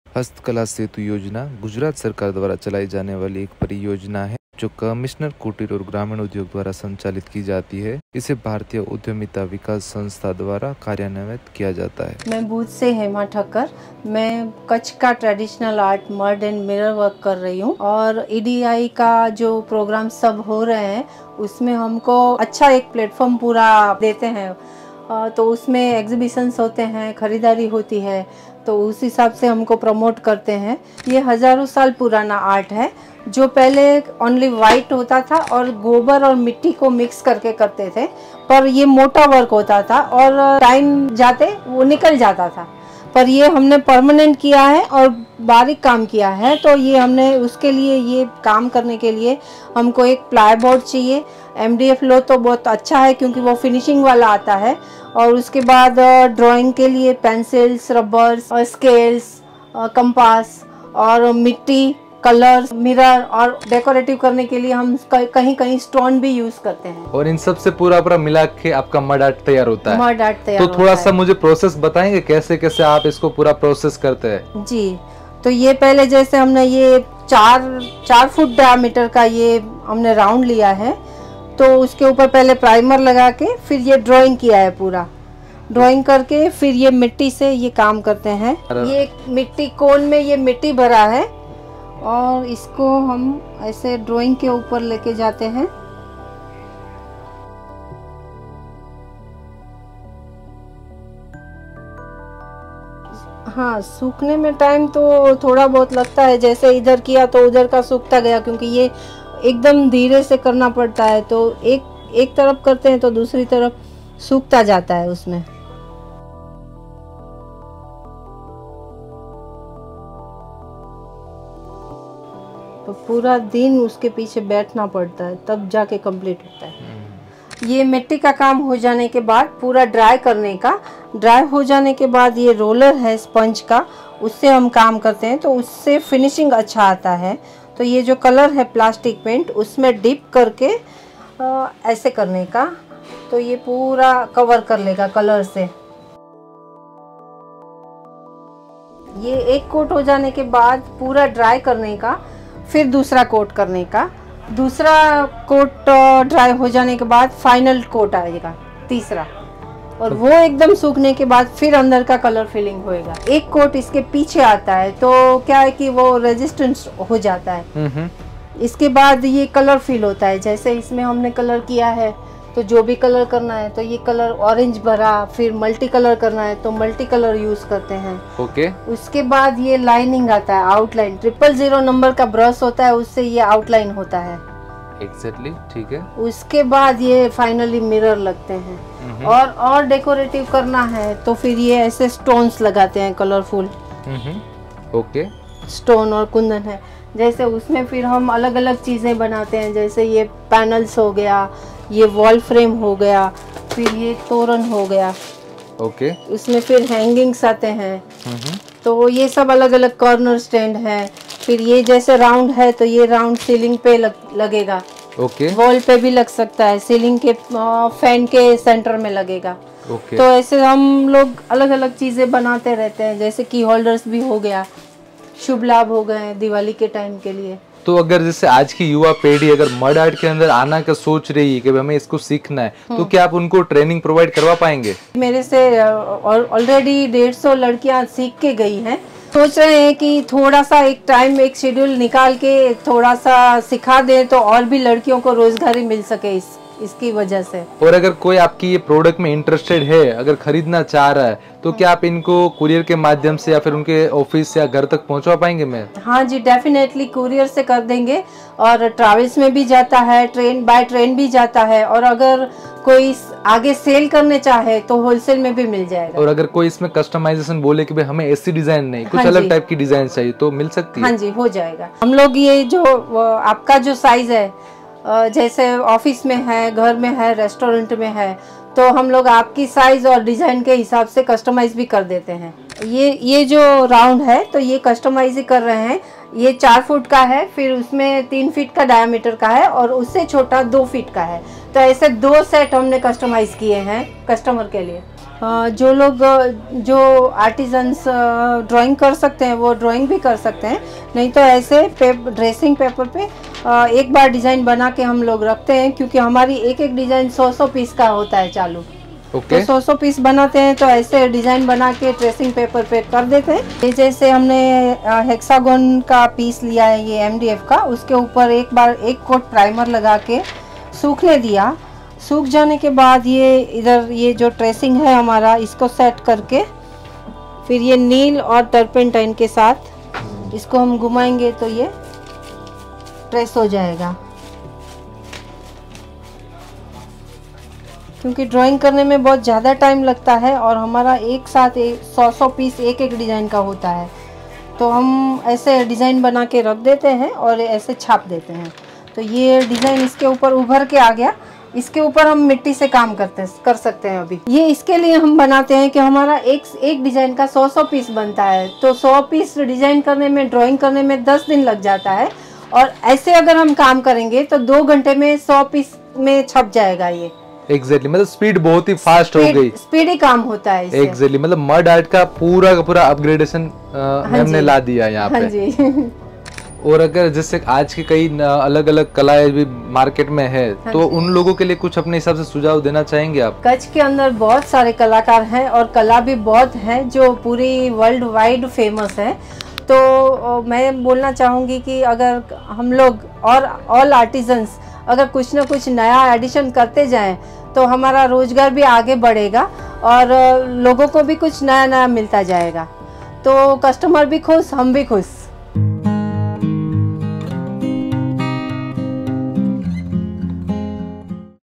हस्तकला सेतु योजना गुजरात सरकार द्वारा चलाई जाने वाली एक परियोजना है जो कमिश्नर कुटीर और ग्रामीण उद्योग द्वारा संचालित की जाती है। इसे भारतीय उद्यमिता विकास संस्था द्वारा कार्यान्वित किया जाता है। मैं भूज से हेमा ठक्कर, मैं कच्छ का traditional art mud and mirror work कर रही हूँ और ईडीआई का जो प्रोग्राम सब हो रहे हैं उसमें हमको अच्छा एक प्लेटफॉर्म पूरा देते हैं। तो उसमें एग्जीबिशंस होते हैं, खरीदारी होती है, तो उस हिसाब से हमको प्रमोट करते हैं। ये हज़ारों साल पुराना आर्ट है जो पहले ओनली वाइट होता था और गोबर और मिट्टी को मिक्स करके करते थे, पर ये मोटा वर्क होता था और टाइम जाते वो निकल जाता था। पर ये हमने परमानेंट किया है और बारीक काम किया है, तो ये हमने उसके लिए ये काम करने के लिए हमको एक प्लाई बोर्ड चाहिए। एमडीएफ लो तो बहुत अच्छा है क्योंकि वो फिनिशिंग वाला आता है। और उसके बाद ड्राइंग के लिए पेंसिल्स, रबर्स और स्केल्स, कंपास और मिट्टी, कलर्स, मिरर और डेकोरेटिव करने के लिए हम कहीं कहीं स्टोन भी यूज करते हैं। और इन सब से पूरा मिला के आपका मड आर्ट तैयार होता है। मड आर्ट तैयार तो थोड़ा सा मुझे प्रोसेस बताएंगे कैसे कैसे आप इसको पूरा प्रोसेस करते हैं? जी, तो ये पहले जैसे हमने ये 4 फुट डायमीटर का ये हमने राउंड लिया है, तो उसके ऊपर पहले प्राइमर लगा के फिर ये ड्राइंग किया है। पूरा ड्राइंग करके फिर ये मिट्टी से ये काम करते हैं। ये मिट्टी कोन में ये मिट्टी भरा है और इसको हम ऐसे ड्राइंग के ऊपर लेके जाते हैं। हाँ, सूखने में टाइम तो थोड़ा बहुत लगता है, जैसे इधर किया तो उधर का सूखता गया क्योंकि ये एकदम धीरे से करना पड़ता है, तो एक तरफ करते हैं तो दूसरी तरफ सूखता जाता है उसमें। तो पूरा दिन उसके पीछे बैठना पड़ता है तब जाके कंप्लीट होता है। ये मिट्टी का काम हो जाने के बाद पूरा ड्राई करने का, ड्राई हो जाने के बाद ये रोलर है स्पंज का, उससे हम काम करते हैं तो उससे फिनिशिंग अच्छा आता है। तो ये जो कलर है प्लास्टिक पेंट उसमें डिप करके ऐसे करने का, तो ये पूरा कवर कर लेगा कलर से। ये एक कोट हो जाने के बाद पूरा ड्राई करने का, फिर दूसरा कोट करने का, दूसरा कोट ड्राई हो जाने के बाद फाइनल कोट आएगा तीसरा, और वो एकदम सूखने के बाद फिर अंदर का कलर फिलिंग होएगा। एक कोट इसके पीछे आता है तो क्या है कि वो रेजिस्टेंस हो जाता है। इसके बाद ये कलर फिल होता है, जैसे इसमें हमने कलर किया है तो जो भी कलर करना है तो ये कलर ऑरेंज भरा, फिर मल्टी कलर करना है तो मल्टी कलर यूज करते हैं। ओके। उसके बाद ये लाइनिंग आता है, आउटलाइन 000 नंबर का ब्रश होता है, उससे ये आउटलाइन होता है। एग्जैक्टली, ठीक है। उसके बाद ये फाइनली मिरर लगते हैं और डेकोरेटिव करना है तो फिर ये ऐसे स्टोन्स लगाते हैं कलरफुल। ओके। स्टोन और कुंदन है, जैसे उसमें फिर हम अलग अलग चीजें बनाते हैं, जैसे ये पैनल्स हो गया, ये वॉल फ्रेम हो गया, फिर ये तोरण हो गया। ओके। उसमें फिर हैंगिंग्स आते हैं, तो ये सब अलग अलग कॉर्नर स्टैंड है। फिर ये जैसे राउंड है तो ये राउंड सीलिंग पे लगेगा। ओके। वॉल पे भी लग सकता है, सीलिंग के फैन के सेंटर में लगेगा। ओके। तो ऐसे हम लोग अलग अलग चीजें बनाते रहते हैं, जैसे की होल्डर्स भी हो गया, शुभ लाभ हो गए दिवाली के टाइम के लिए। तो अगर जैसे आज की युवा पीढ़ी अगर मड आर्ट के अंदर आना का सोच रही है कि हमें इसको सीखना है, तो क्या आप उनको ट्रेनिंग प्रोवाइड करवा पाएंगे? मेरे से ऑलरेडी 150 लड़कियां सीख के गई हैं। सोच रहे हैं कि थोड़ा सा एक टाइम, एक शेड्यूल निकाल के थोड़ा सा सिखा दें तो और भी लड़कियों को रोजगारी मिल सके इसकी वजह से। और अगर कोई आपकी ये प्रोडक्ट में इंटरेस्टेड है, अगर खरीदना चाह रहा है, तो क्या आप इनको कुरियर के माध्यम से या फिर उनके ऑफिस या घर तक पहुंचवा पाएंगे? मैं हाँ जी, डेफिनेटली कुरियर से कर देंगे, और ट्रैवल्स में भी जाता है, बाय ट्रेन भी जाता है, और अगर कोई आगे सेल करने चाहे तो होलसेल में भी मिल जाएगा। और अगर कोई इसमें कस्टमाइजेशन बोले कि भाई हमें ऐसी डिजाइन नहीं, कुछ अलग टाइप की डिजाइन चाहिए, तो मिल सकती है? हाँ जी, हो जाएगा। हम लोग ये जो आपका जो साइज है, जैसे ऑफिस में है, घर में है, रेस्टोरेंट में है, तो हम लोग आपकी साइज और डिजाइन के हिसाब से कस्टमाइज भी कर देते हैं। ये जो राउंड है तो ये कस्टमाइज ही कर रहे हैं। ये 4 फुट का है, फिर उसमें 3 फीट का डायमीटर का है, और उससे छोटा 2 फीट का है। तो ऐसे 2 सेट हमने कस्टमाइज किए हैं कस्टमर के लिए। जो लोग जो आर्टिजन्स ड्राइंग कर सकते हैं वो ड्राइंग भी कर सकते हैं, नहीं तो ऐसे ड्रेसिंग पेपर पे एक बार डिज़ाइन बना के हम लोग रखते हैं, क्योंकि हमारी एक एक डिज़ाइन 100 पीस का होता है चालू। ओके। तो 100 पीस बनाते हैं, तो ऐसे डिज़ाइन बना के ट्रेसिंग पेपर पे कर देते हैं। ये जैसे हमने हेक्सागोन का पीस लिया है ये MDF का, उसके ऊपर एक बार एक कोट प्राइमर लगा के सूखने दिया। सूख जाने के बाद ये इधर ये जो ट्रेसिंग है हमारा, इसको सेट करके फिर ये नील और टर्पेंटाइन के साथ इसको हम घुमाएंगे तो ये ट्रेस हो जाएगा। क्योंकि ड्राइंग करने में बहुत ज़्यादा टाइम लगता है और हमारा एक साथ 100 पीस एक एक डिज़ाइन का होता है, तो हम ऐसे डिज़ाइन बना के रख देते हैं और ऐसे छाप देते हैं। तो ये डिज़ाइन इसके ऊपर उभर के आ गया। इसके ऊपर हम मिट्टी से काम कर सकते हैं। अभी ये इसके लिए हम बनाते हैं कि हमारा एक डिज़ाइन का 100 पीस बनता है, तो 100 पीस डिज़ाइन करने में, ड्राइंग करने में 10 दिन लग जाता है। और ऐसे अगर हम काम करेंगे तो 2 घंटे में 100 पीस में छप जाएगा ये। एग्जैक्टली मतलब स्पीड बहुत ही फास्ट हो गई, स्पीडी काम होता है इससे। एग्जैक्टली मतलब मड आर्ट का पूरा अपग्रेडेशन हमने ला दिया यहाँ पे। हाँ जी। और अगर जैसे आज की कई अलग अलग कलाएं भी मार्केट में है, हाँ तो उन लोगों के लिए कुछ अपने हिसाब से सुझाव देना चाहेंगे आप? कच्छ के अंदर बहुत सारे कलाकार हैं और कला भी बहुत है जो पूरी वर्ल्ड वाइड फेमस है। तो मैं बोलना चाहूँगी कि अगर हम लोग और ऑल आर्टिजन्स अगर कुछ ना कुछ नया एडिशन करते जाएं तो हमारा रोजगार भी आगे बढ़ेगा और लोगों को भी कुछ नया नया मिलता जाएगा। तो कस्टमर भी खुश, हम भी खुश।